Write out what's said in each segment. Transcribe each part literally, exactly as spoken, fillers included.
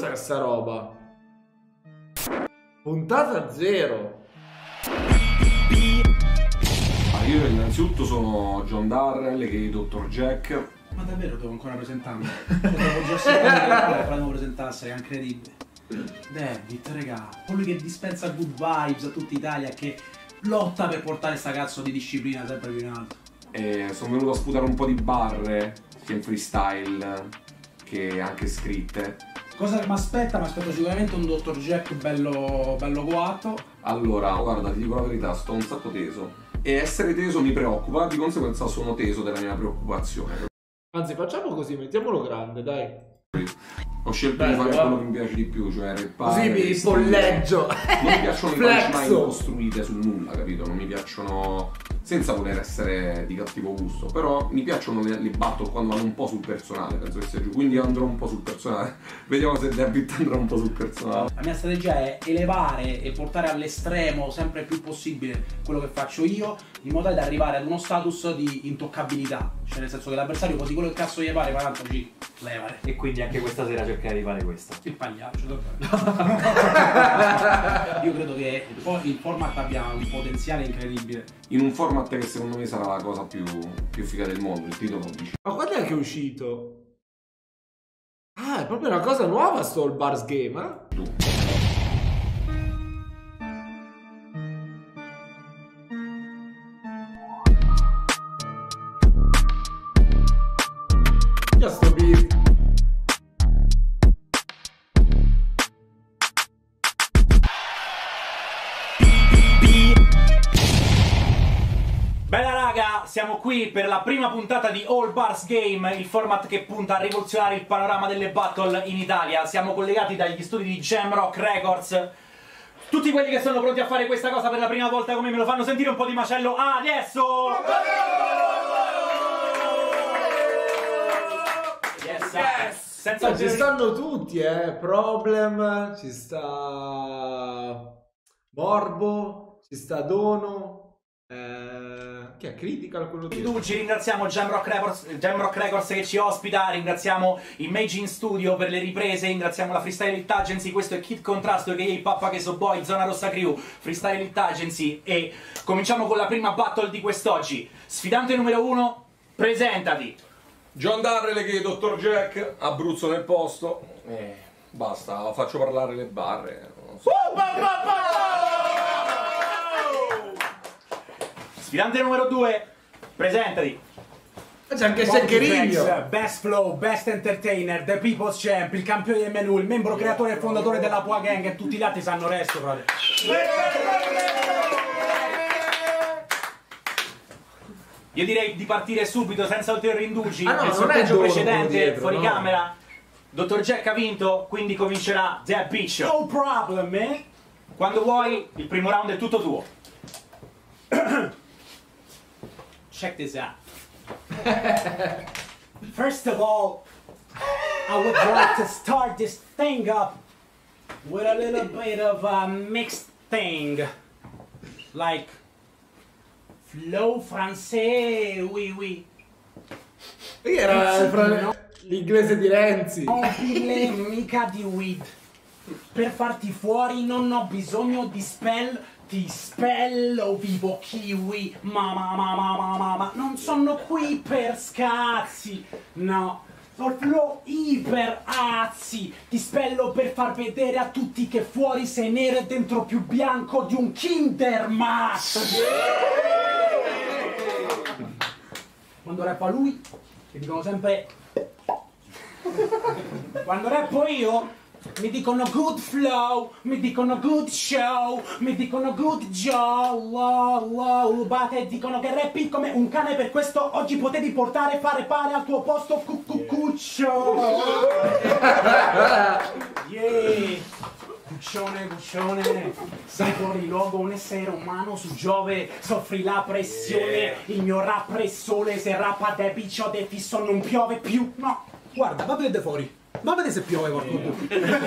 cos'è sta roba? Puntata zero. Ah, io innanzitutto sono John Darrell, che è dottor Jack. Ma davvero devo ancora presentarmi? Devo già sapere che devo presentarsi, è incredibile. David, regà, colui che dispensa good vibes a tutta Italia, che lotta per portare sta cazzo di disciplina sempre più in alto. E sono venuto a sputare un po' di barre, sia in freestyle che anche scritte. Cosa che mi aspetta? Mi aspetto sicuramente un dottor Jack bello, bello guato. Allora, guarda, ti dico la verità, sto un sacco teso. E essere teso mi preoccupa, di conseguenza sono teso della mia preoccupazione. Anzi, facciamo così, mettiamolo grande, dai. Ho scelto Bello, di fare eh? quello che mi piace di più, cioè rappare. Così mi vestire. polleggio. Non mi piacciono i Flexo. punchline costruite su nulla, capito? Non mi piacciono, senza voler essere di cattivo gusto, però mi piacciono le, le battle quando vanno un po' sul personale, penso che sia giù. Quindi andrò un po' sul personale. Vediamo se David andrà un po' sul personale. La mia strategia è elevare e portare all'estremo sempre più possibile quello che faccio io, in modo da arrivare ad uno status di intoccabilità. Cioè nel senso che l'avversario può di quello che cazzo gli pare, ma tanto ci levare. E quindi anche questa sera cercare di fare questo. Il pagliaccio, io credo che il format abbia un potenziale incredibile. In un format che secondo me sarà la cosa più, più figa del mondo, il titolo dice. Ma quando è che è uscito? Ah, è proprio una cosa nuova sto All Bars Game, eh? Tu. Io sto beat. Bella raga, siamo qui per la prima puntata di All Bars Game, il format che punta a rivoluzionare il panorama delle battle in Italia. Siamo collegati dagli studi di Jamrock Records. Tutti quelli che sono pronti a fare questa cosa per la prima volta come me lo fanno sentire un po' di macello adesso! Yes, yes. Senza Ma ci stanno tutti, eh. Problem, ci sta Morbo, ci sta Dono. Eh, che è Critical quello di Indugi, ringraziamo Jamrock Records, Jamrock Records che ci ospita, ringraziamo Imagine Studio per le riprese, ringraziamo la Freestyle Elite Agency, questo è Kid Contrasto che è il Pappa che so boy, Zona Rossa Crew, Freestyle Elite Agency, e cominciamo con la prima battle di quest'oggi. Sfidante numero uno, presentati! John Darrell, che è dottor Jack, Abruzzo nel posto. E basta, faccio parlare le barre. Non so. Sfidante numero due, presentati! C'è anche Seccherino. Best flow, best entertainer, the people's champ, il campione del menù, il membro creatore e fondatore della Pua Gang, e tutti gli altri sanno resto, frate. Io direi di partire subito senza ulteriori indugi. Ah, no, nel non è sorteggio Dono precedente, dietro, fuori no. camera, dottor Jack ha vinto, quindi comincerà That Bitch. No problem, man. Quando vuoi, il primo round è tutto tuo. Check this out. First of all, I would like to start this thing up with a little bit of a mixed thing. Like flow français, oui oui. Perché era fra- l'inglese di Renzi. Non pille mica di weed. Per farti fuori non ho bisogno di spell. Ti spello vivo kiwi. Ma ma ma ma ma ma ma. Non sono qui per scazzi. No. Ho il flow iper azzi. Ti spello per far vedere a tutti che fuori sei nero e dentro più bianco di un Kinder Match. Quando rappa lui, ti dicono sempre. Quando rappo io, mi dicono good flow, mi dicono good show, mi dicono good Joe, wow, wow, bate dicono che rappi come un cane, per questo oggi potevi portare fare pane al tuo posto cuccuccio. Yeah, cuccione, cuccione, sei fuori luogo, un essere umano su Giove, soffri la pressione, il mio rap è sole, se rappa de piccio de fisso non piove più, no, guarda, va a vedere fuori. Ma vedete se piove qualcuno.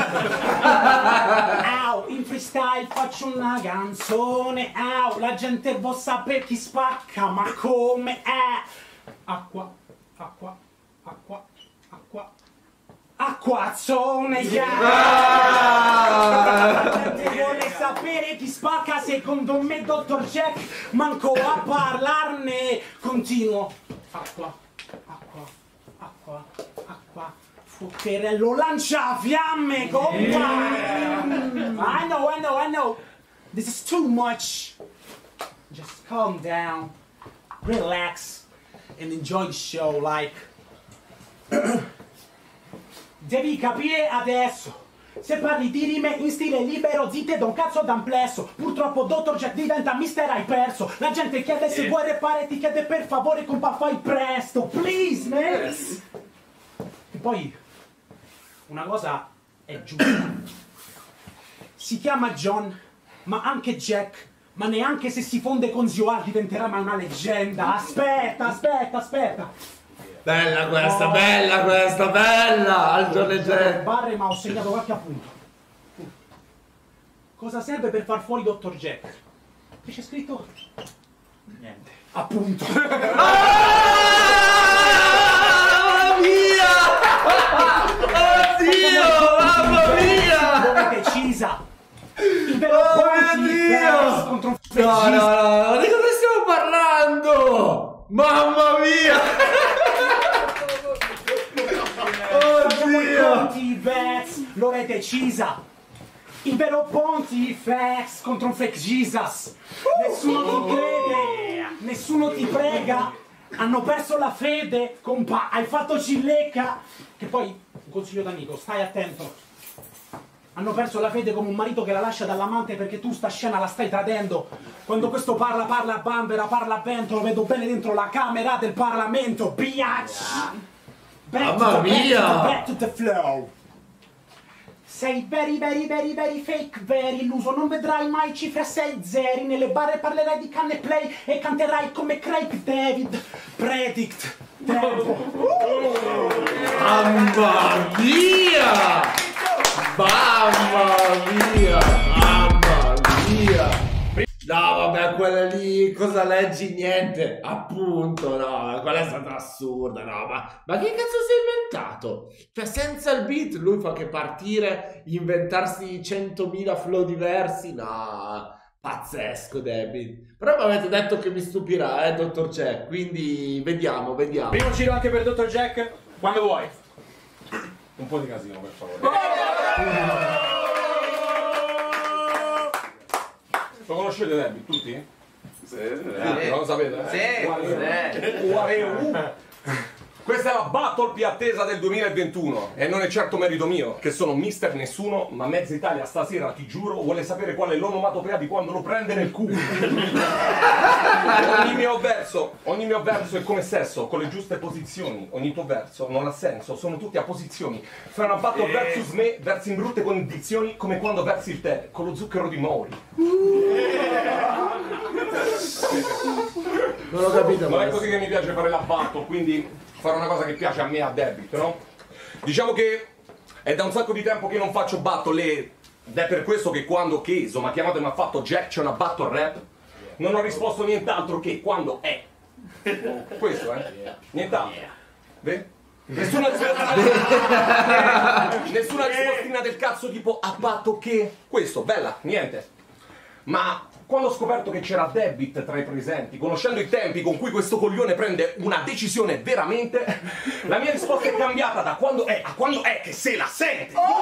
Au, in freestyle faccio una canzone. Au, la gente vuol sapere chi spacca, ma come è? Acqua, acqua, acqua, acqua, acqua. acquazzone, yeah! La gente vuole sapere chi spacca, secondo me, dottor Jack, manco a parlarne. Continuo. Acqua, acqua, acqua, acqua. Fuccherello lanciafiamme, compa! I know, I know, I know. This is too much. Just calm down, relax, and enjoy the show, like... Devi capire adesso. Se parli di rime in stile libero, zitte da un cazzo d'amplesso. Purtroppo dottor Jack diventa mister hai perso. La gente chiede se vuoi repare, ti chiede per favore, compa, fai presto. Please, man. Yes. E poi, una cosa è giusta. Si chiama John, ma anche Jack. Ma neanche se si fonde con Zio diventerà mai una leggenda. Aspetta, aspetta, aspetta. Bella questa, oh. bella questa, bella! Al giorno leggero. Barre, ma ho segnato qualche appunto. Cosa serve per far fuori dottor Jack? Che c'è scritto? Niente. Appunto. Ah, mia! Oddio, mamma mia! Dove decisa? Il vero oh mio Dio! Contro un no, no, no, di cosa stiamo parlando? Mamma mia! Pontifex, lo è decisa. Il vero Pontifex contro un fake Jesus. Nessuno ti crede, nessuno ti prega. Hanno perso la fede, compa, hai fatto cilecca. Che poi, un consiglio d'amico, stai attento. Hanno perso la fede come un marito che la lascia dall'amante perché tu sta scena la stai tradendo. Quando questo parla, parla a bambera, parla a vento, lo vedo bene dentro la camera del Parlamento, biatch! Back Mamma to the, mia! Back to, the, back to the flow! Sei very, very, very, very fake, very illuso. Non vedrai mai cifre a sei zeri. Nelle barre parlerai di canne play e canterai come Craig David. Predict. Tempo. Mamma mia! Mamma mia! Mamma mia! No, vabbè, quella lì, cosa leggi? Niente, appunto, no, quella è stata assurda, no, ma, ma che cazzo si è inventato? Cioè, senza il beat, lui fa che partire, inventarsi centomila flow diversi, no, pazzesco, David. Però mi avete detto che mi stupirà, eh, dottor Jack, quindi vediamo, vediamo. Primo giro anche per dottor Jack, quando vuoi. Un po' di casino, per favore. Lo conoscete Debbie, tutti? Sì, eh, non lo sapete? Sì, Uareu. Questa è la battle più attesa del duemilaventuno e non è certo merito mio, che sono mister Nessuno, ma mezza Italia stasera, ti giuro, vuole sapere qual è l'onomatopea di quando lo prende nel culo. ogni mio verso, ogni mio verso è come sesso, con le giuste posizioni. Ogni tuo verso non ha senso, sono tutti a posizioni. Fai una battle versus me, versi in brutte condizioni, come quando versi il tè, con lo zucchero di Mori. Non ho capito. Non è così che mi piace fare la battle, quindi fare una cosa che piace a me a David, no? Diciamo che è da un sacco di tempo che non faccio battle ed è per questo che quando Keso mi ha chiamato e mi ha fatto Jack c'è una battle rap, non ho risposto nient'altro che quando è. Questo, eh? Nient'altro. Vedi? Nessuna rispostina, nessuna rispostina del cazzo tipo a patto che questo, bella, niente. Ma quando ho scoperto che c'era Debit tra i presenti, conoscendo i tempi con cui questo coglione prende una decisione veramente, la mia risposta è cambiata da quando è a quando è che se la sente. Oh!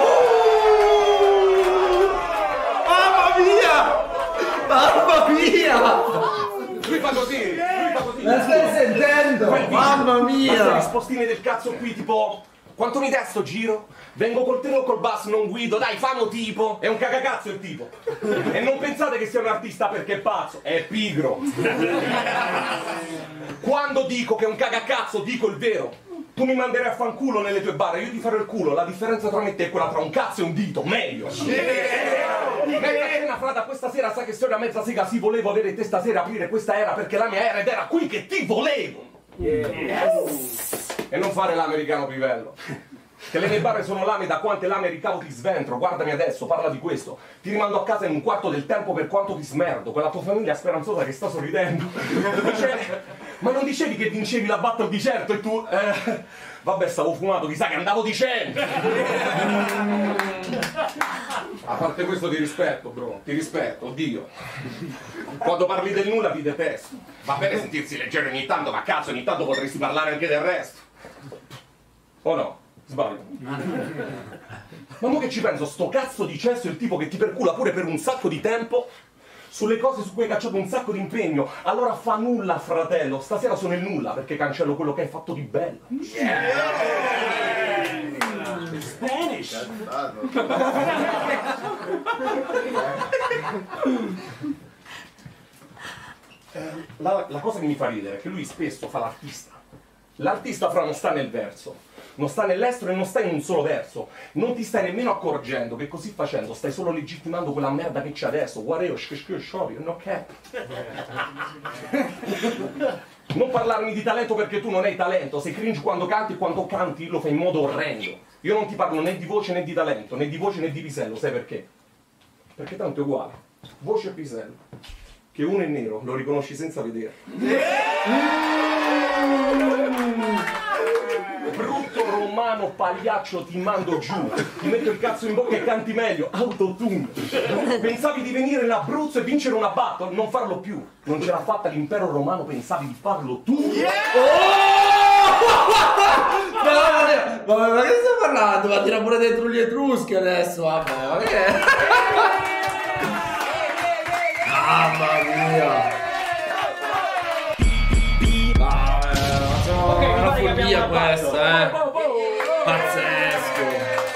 Mamma mia! Mamma mia! Lui fa così, lui fa così. La stai sentendo? Mamma mia! Queste rispostine del cazzo qui tipo... Quanto mi dai sto giro? Vengo col treno o col bus, non guido, dai, famo tipo! È un cagacazzo il tipo! E non pensate che sia un artista perché è pazzo, è pigro! Quando dico che è un cagacazzo, dico il vero! Tu mi manderai a fanculo nelle tue barre, io ti farò il culo, la differenza tra me e te è quella tra un cazzo e un dito, meglio! Mezza cena frata, questa sera sai che storia mezza sega, sì, volevo avere te stasera, aprire questa era perché la mia era ed era qui che ti volevo! Yeah. E non fare l'americano pivello. Che le mie barre sono lame, da quante lame ricavo ti sventro. Guardami adesso, parla di questo. Ti rimando a casa in un quarto del tempo per quanto ti smerdo. Quella tua famiglia speranzosa che sta sorridendo. Dice, ma non dicevi che vincevi la battle di certo e tu... Eh, vabbè, stavo fumato, chissà che andavo dicendo. A parte questo ti rispetto, bro, ti rispetto, oddio. Quando parli del nulla ti detesto. Va bene sentirsi leggero ogni tanto, ma cazzo, ogni tanto potresti parlare anche del resto. O no? Sbaglio. Ma mo che ci penso, sto cazzo di cesso è il tipo che ti percula pure per un sacco di tempo sulle cose su cui hai cacciato un sacco di impegno. Allora fa nulla, fratello. Stasera sono il nulla perché cancello quello che hai fatto di bello. Yeah. Spanish. La, la cosa che mi fa ridere è che lui spesso fa l'artista. L'artista fra non sta nel verso, non sta nell'estero e non sta in un solo verso. Non ti stai nemmeno accorgendo che così facendo stai solo legittimando quella merda che c'è adesso. Guarda io, no cap. Non parlarmi di talento perché tu non hai talento. Sei cringe quando canti e quando canti lo fai in modo orrendo. Io non ti parlo né di voce né di talento, né di voce né di pisello. Sai perché? Perché tanto è uguale. Voce e pisello. Che uno è nero, lo riconosci senza vedere. Brutto romano pagliaccio, ti mando giù. Ti metto il cazzo in bocca e canti meglio. Autotune. Pensavi di venire in Abruzzo e vincere una battle? Non farlo più. Non ce l'ha fatta l'impero romano, pensavi di farlo tu? Yeah! Oh! Ma, ma, ma che stai parlando? Ma tira pure dentro gli etruschi adesso, vabbè, ma che è? Mamma mia! Ah, eh, sono Ok, una mi pare che abbiamo follia una questa, eh! battle. Oh, oh, oh. Pazzesco!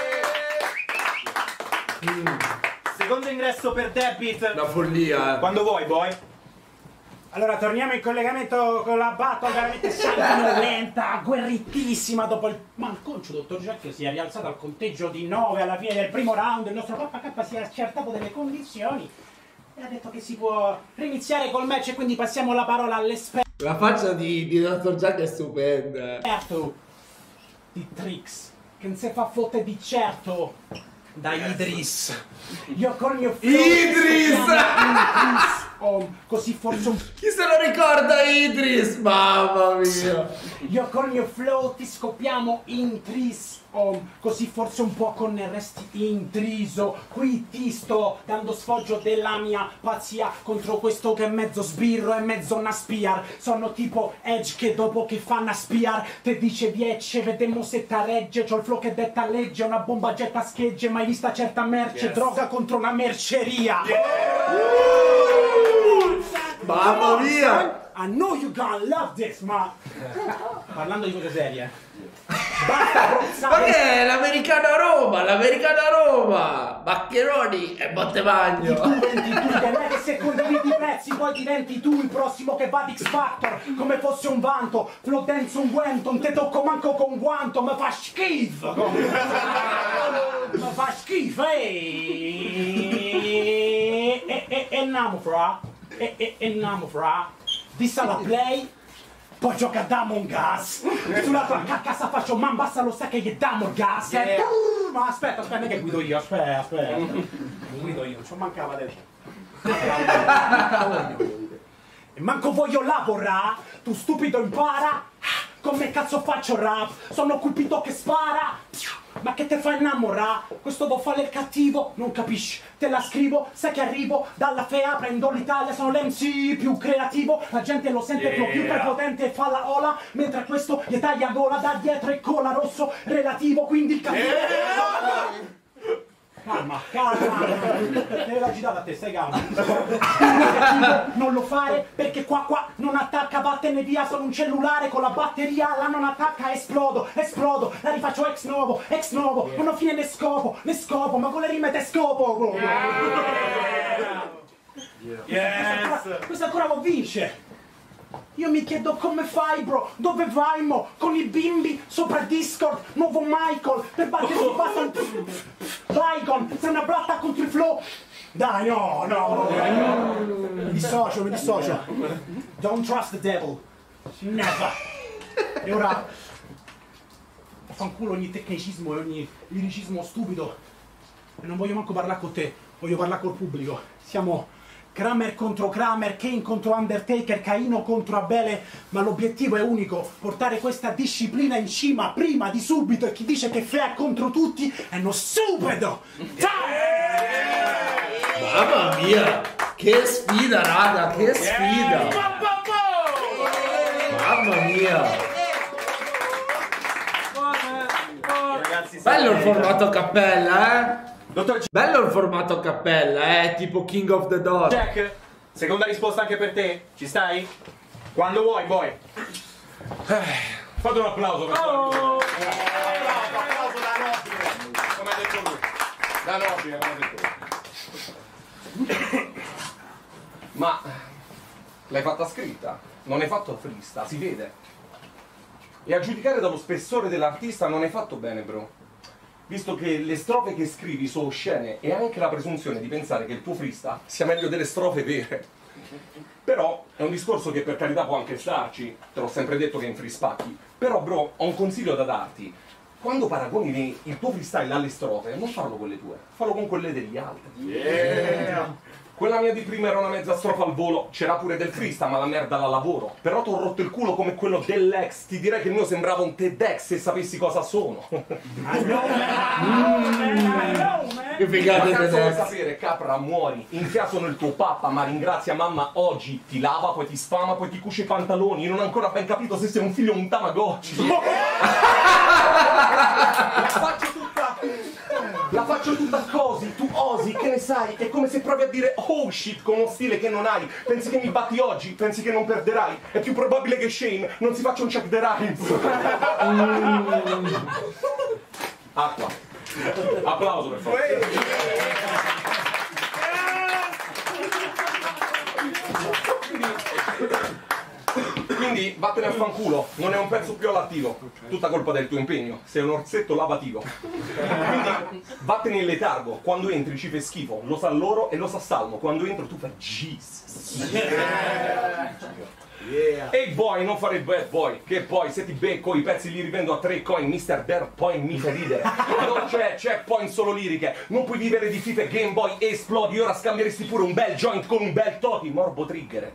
Secondo ingresso per Debit. Una follia, eh! Quando vuoi, boy. Allora, torniamo in collegamento con la battle veramente sanguinolenta, agguerritissima dopo il malconcio dottor Jack si è rialzato al conteggio di nove alla fine del primo round, il nostro K K si è accertato delle condizioni e ha detto che si può riniziare col match e quindi passiamo la parola all'esperto La faccia di, di dottor Jack è stupenda! di Trix, che non si fa fotte di certo da Idris. Io col mio flow Idris! Idris! Oh, così forse un... Chi se lo ricorda Idris? Mamma mia! Io col mio flow ti scopiamo in tris. Oh, così forse un po' con resti intriso. Qui ti sto dando sfoggio della mia pazzia contro questo che è mezzo sbirro e mezzo una spiar. Sono tipo Edge che dopo che fa una spiar te dice viecce, vedemmo se t'arregge. C'ho il flow che detta legge, una bomba getta schegge, mai vista certa merce, Yes. droga contro una merceria. Mamma mia! I know you gonna love this, ma... Parlando di cose serie. Basta Ma rozzare. che è l'americano a Roma? L'americano a Roma! Maccheroni e Bottevagno! Tu venti tu, che non è che se condividi i prezzi poi diventi tu il prossimo che va di X Factor, come fosse un vanto, flow dance un guento, non te tocco manco con guanto, ma fa schifo! Ma fa schifo, eeeh! E, e, e namo fra, e, e, e namo fra, dissa la play, poi gioca a Damon Gas, sulla tua cassa faccio man basta lo sa che gli damo il gas, eh. Yeah. Ma aspetta, aspetta che guido io, aspetta, aspetta, guido io, ci mancava del... E manco voglio lavorare, tu stupido impara, come cazzo faccio rap, sono colpito che spara, ma che te fa innamorare, questo vuol fare il cattivo, non capisci, te la scrivo, sai che arrivo dalla fea, prendo l'Italia, sono l'M C più creativo, la gente lo sente più, più prepotente e fa la ola, mentre questo gli taglia gola da dietro e cola rosso relativo, quindi il cattivo... Calma, calma, te l'ho girata a te, stai calmo. Non lo fare perché qua qua non attacca, vattene via, sono un cellulare con la batteria, la non attacca, esplodo, esplodo, la rifaccio ex novo, ex novo, non ho fine né scopo, né scopo, ma con le rime te scopo. Yes! Questo ancora lo vince. Io mi chiedo come fai bro, dove vai mo? Con i bimbi sopra Discord, nuovo Michael, per battersi basta un Bygone, sei una blatta contro il flow. Dai no, no, mi dissocio, mi dissocio. Don't trust the devil, never. E ora vaffanculo ogni tecnicismo e ogni liricismo stupido. E non voglio manco parlare con te, voglio parlare col pubblico. Siamo Kramer contro Kramer, Kane contro Undertaker, Caino contro Abele, ma l'obiettivo è unico, portare questa disciplina in cima prima di subito, e chi dice che Flair contro tutti è uno stupido! Mamma mia, che sfida, raga, che sfida! Mamma mia! Ragazzi, Bello il formato a cappella, eh? Dottor Bello il formato a cappella, eh? Tipo King of the Dog. Jack, seconda risposta anche per te. Ci stai? Quando vuoi, boy. Fate un applauso per Oh! un applauso da nobile, come ha detto lui. Da nobile, come ha detto lui. Ma l'hai fatta scritta, non hai fatto frista, si vede. E a giudicare dallo spessore dell'artista non hai fatto bene, bro. Visto che le strofe che scrivi sono oscene e anche la presunzione di pensare che il tuo freestyle sia meglio delle strofe vere. Però è un discorso che per carità può anche starci, te l'ho sempre detto che in free spacchi. Però bro, ho un consiglio da darti. Quando paragoni il tuo freestyle alle strofe, non farlo con le tue, fallo con quelle degli altri. Yeah. Quella mia di prima era una mezza strofa al volo, c'era pure del freestyle, ma la merda la lavoro. Però t'ho rotto il culo come quello dell'ex, ti direi che il mio sembrava un TEDx se sapessi cosa sono. Che figata Ma di cazzo vuoi TEDx. sapere, capra, muori. In casa sono il tuo papà, ma ringrazia mamma oggi. Ti lava, poi ti sfama, poi ti cuce i pantaloni. Io non ho ancora ben capito se sei un figlio o un Tamagotchi. La faccio tutta... La faccio tutta così, tu osi, che ne sai? È come se provi a dire oh shit con uno stile che non hai. Pensi che mi batti oggi, pensi che non perderai. È più probabile che Shane non si faccia un check the rhymes. Mm. Acqua. Applauso per favore. Quindi vattene a fanculo, non è un pezzo più all'attivo, tutta colpa del tuo impegno, sei un orsetto lavativo. Quindi vattene in letargo, quando entri ci fai schifo, lo sa loro e lo sa Salmo, quando entro tu fai Jesus. Yeah. Ehi boy, non fare il bad boy, che poi se ti becco i pezzi li rivendo a tre coin, mister Der Point mi fa ridere. Non c'è checkpoint solo liriche, non puoi vivere di FIFA e Game Boy e esplodi, ora scambieresti pure un bel joint con un bel Toti, morbo trigger.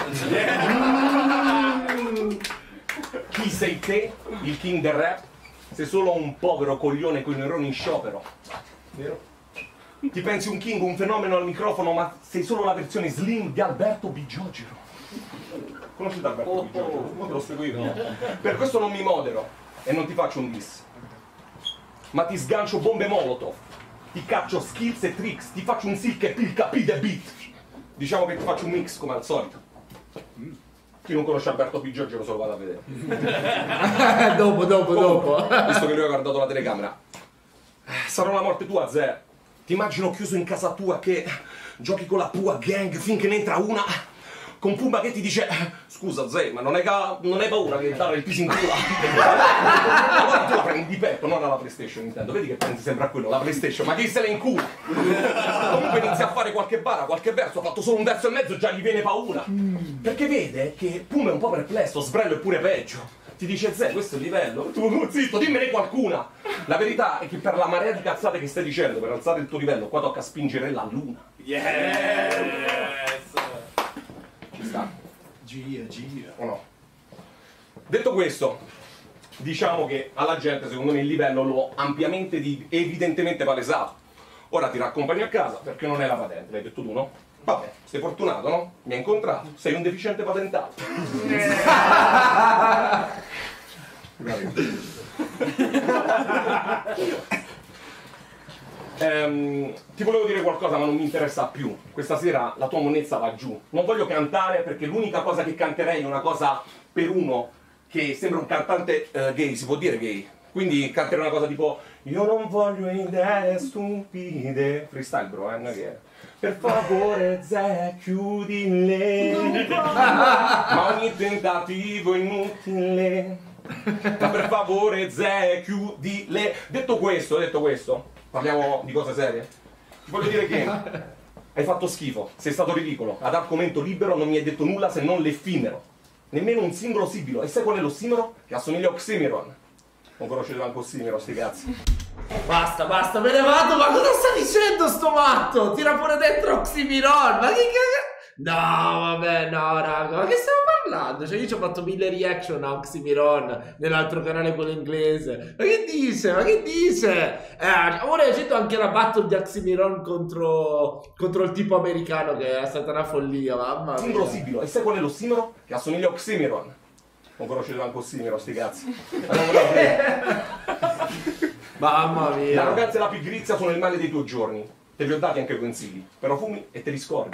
Chi sei te, il king del rap? Sei solo un povero coglione con i neuroni in sciopero. Vero? Ti pensi un king, un fenomeno al microfono, ma sei solo la versione slim di Alberto Bigiogero. Conoscete Alberto Bigiogero? Non te lo spiego io. No. Per questo non mi modero e non ti faccio un diss. Ma ti sgancio bombe molotov, ti caccio skills e tricks, ti faccio un silk e pilca P the beat. Diciamo che ti faccio un mix come al solito. Chi non conosce Alberto Bigiogero se lo vado a vedere. dopo, dopo, dopo. Visto che lui ha guardato la telecamera. Sarà la morte tua, Zè. Ti immagino chiuso in casa tua che giochi con la tua gang finché ne entra una con Pumba che ti dice scusa Zè, ma non hai, ca- non hai paura che dare il piso in culo? Allora tu la prendi di petto, non alla PlayStation intendo. Vedi che pensi sempre a quello, la PlayStation, ma chi se ne incula? Comunque inizia a fare qualche bara, qualche verso, ha fatto solo un verso e mezzo e già gli viene paura. Perché vede che Pumba è un po' perplesso, Sbrello è pure peggio. Ti dice Zè, questo è il livello, tu zitto, dimmene qualcuna. La verità è che per la marea di cazzate che stai dicendo, per alzare il tuo livello, qua tocca spingere la luna. Yes! Ci sta? Gira, gira. O no? Detto questo, diciamo che alla gente secondo me il livello l'ho ampiamente ed evidentemente palesato. Ora ti raccompagno a casa perché non è la patente, l'hai detto tu, no? Vabbè, sei fortunato, no? Mi hai incontrato, sei un deficiente patentato. Ehm, ti volevo dire qualcosa ma non mi interessa più. Questa sera la tua monnezza va giù. Non voglio cantare perché l'unica cosa che canterei è una cosa per uno che sembra un cantante uh, gay, si può dire gay. Quindi canterei una cosa tipo io non voglio idee stupide. Freestyle bro, eh, non è che... Per favore Zè, chiudile. Ma ogni tentativo è inutile. Ma per favore Zè, chiudile. Detto questo, detto questo, parliamo di cose serie. Ti voglio dire che hai fatto schifo, sei stato ridicolo. Ad argomento libero non mi hai detto nulla se non l'effimero. Nemmeno un singolo sibilo. E sai qual è l'ossimero? Che assomiglia a Oxymiron. Non conoscete manco Ossimiro, sti cazzi. Basta, basta, me ne vado, ma cosa sta dicendo sto matto? Tira pure dentro Oxymiron, ma che cazzo? No, vabbè, no, raga, ma che stiamo parlando? Cioè, io ci ho fatto mille reaction a Oxymiron nell'altro canale, quello inglese. Ma che dice? Ma che dice? Eh, ora è uscito anche la battle di Oxymiron contro, contro il tipo americano, che è stata una follia, mamma mia. Simbolo sibilo, e sai qual è l'ossimero? Che assomiglia a Oxymiron. Non conoscete manco Ossimiro, sti cazzi. Mamma mia. L'arroganza e la pigrizia sono il male dei tuoi giorni. Te li ho dati anche consigli, però fumi e te li scordi.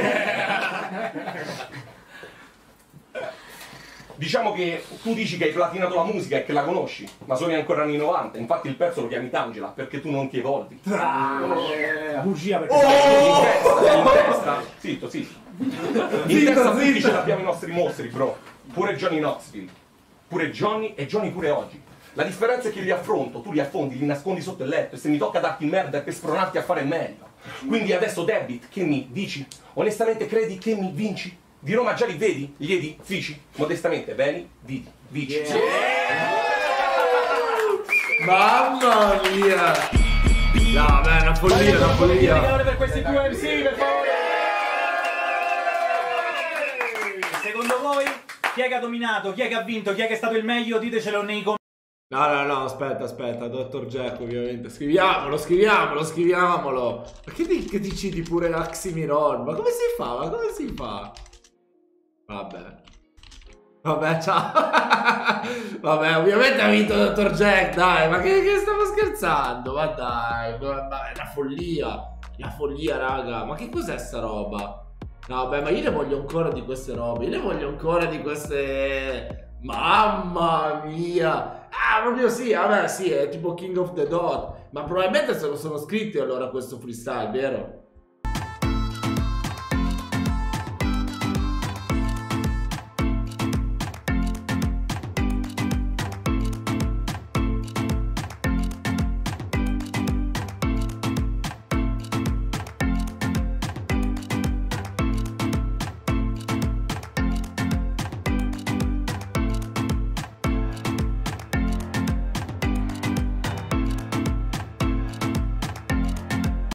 Diciamo che tu dici che hai platinato la musica e che la conosci, ma sono ancora anni novanta, infatti il pezzo lo chiami Tangela, perché tu non ti evolvi. Bugia perché... In testa, in testa, zitto, zitto. In testa tutti ce l'abbiamo i nostri mostri, bro. Pure Johnny Knoxville, pure Johnny e Johnny pure oggi. La differenza è che li affronto, tu li affondi, li nascondi sotto il letto e se mi tocca darti merda è per spronarti a fare meglio. Quindi adesso David, che mi dici? Onestamente credi che mi vinci? Di Roma già li vedi? Gli edifici? Modestamente, beni, vidi, vici. Yeah. Mamma mia! No, beh, una follia, una follia. Per questi due M C, per favore! Secondo voi, chi è che ha dominato? Chi è che ha vinto? Chi è che è stato il meglio? Ditecelo nei commenti. No, no, no, aspetta, aspetta, dottor Jack, ovviamente. Scriviamolo, scriviamolo, scriviamolo. Ma che, di, che ti citi pure l'Oxymiron? Ma come si fa? Ma come si fa? Vabbè. Vabbè, ciao. Vabbè, ovviamente ha vinto dottor Jack, dai, ma che, che stavo scherzando? Ma dai, ma è una follia. Una follia, raga. Ma che cos'è sta roba? No, beh, ma io ne voglio ancora di queste robe. Io ne voglio ancora di queste... Mamma mia. Ah, proprio sì, vabbè, sì, è tipo King of the Dot. Ma probabilmente se lo sono scritti allora questo freestyle, vero?